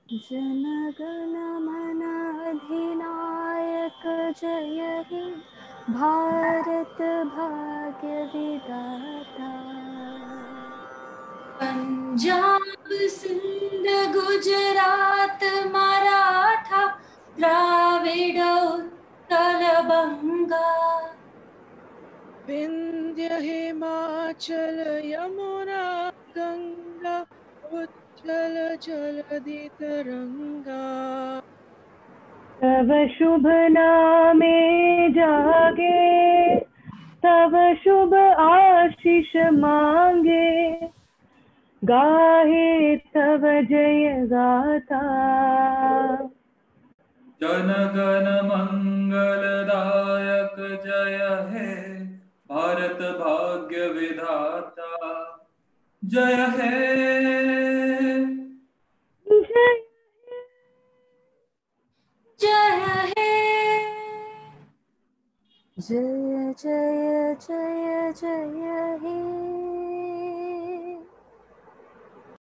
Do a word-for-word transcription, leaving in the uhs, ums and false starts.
जनगण मन अधिनायक जय हे भारत भाग्य विधाता। पंजाब सिंध गुजरात मराठा द्राविड उत्कल बंगा। विंध्य हिमाचल यमुना गंगा उच्चल जलधि तरंगा। तव शुभ नामे जागे, तव शुभ आशीष मांगे, गाहे तव जय गाथा। जन गण मंगलदायक जय हे भारत भाग्य विधाता। जय हे जय हे जय जय जय जय हे